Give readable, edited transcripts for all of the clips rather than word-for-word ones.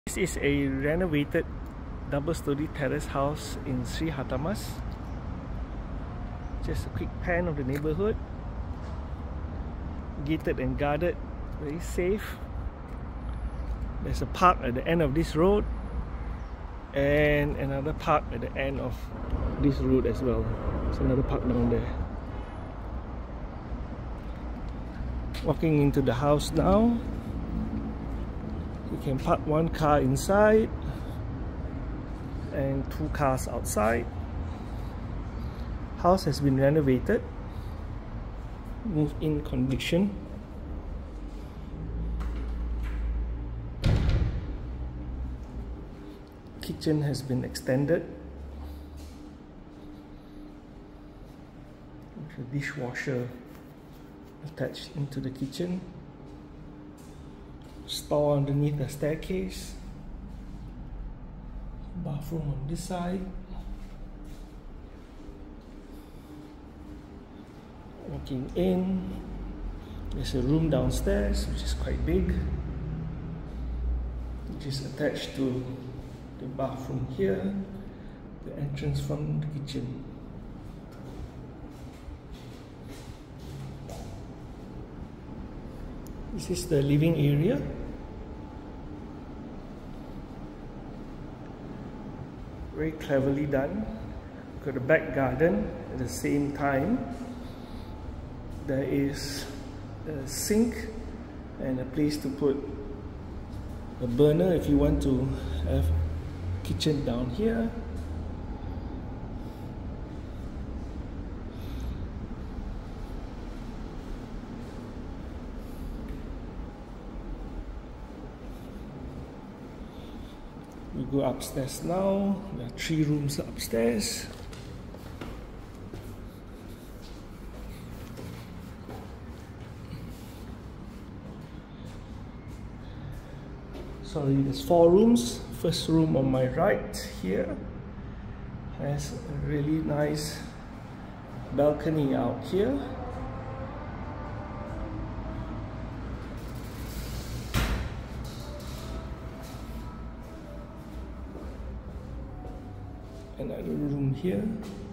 This is a renovated double-story terrace house in Sri Hartamas. Just a quick pan of the neighborhood. Gated and guarded, very safe. There's a park at the end of this road and another park at the end of this road as well. There's another park down there. Walking into the house now. You can park one car inside and two cars outside. House has been renovated. Move-in condition. Kitchen has been extended. With a dishwasher attached into the kitchen. Store underneath the staircase. Bathroom on this side. Walking in, there's a room downstairs which is quite big, which is attached to the bathroom here, the entrance from the kitchen. This is the living area. Very cleverly done. Got a back garden at the same time. There is a sink and a place to put a burner if you want to have kitchen down here. We go upstairs now. There are 3 rooms upstairs. Sorry, there's 4 rooms. First room on my right here has a really nice balcony out here. Another room here.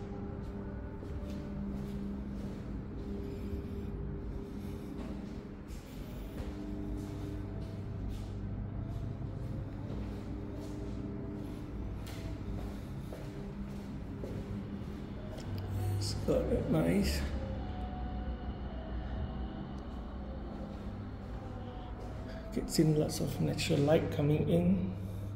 It's got a nice gets in lots of natural light coming in.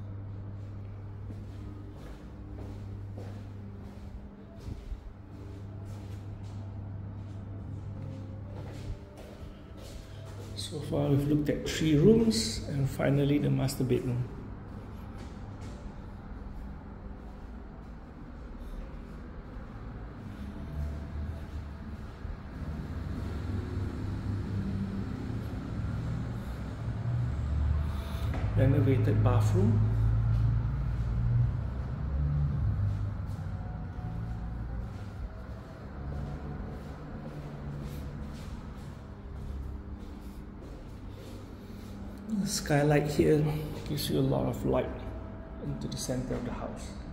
So far we've looked at 3 rooms and finally the master bedroom. Renovated bathroom. The skylight here gives you a lot of light into the center of the house.